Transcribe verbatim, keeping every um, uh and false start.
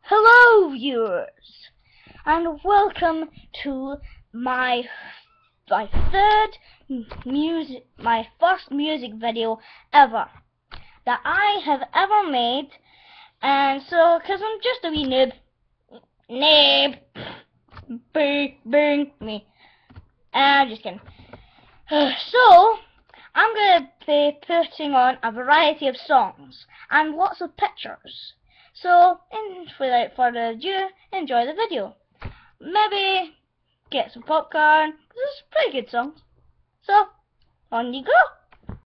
Hello viewers, and welcome to my my third music my first music video ever that I have ever made. And so cause I'm just a wee noob noob bing bing me I'm just kidding. So I'm gonna be putting on a variety of songs and lots of pictures. So, in, without further ado, enjoy the video. Maybe get some popcorn, because it's pretty good songs. So, on you go.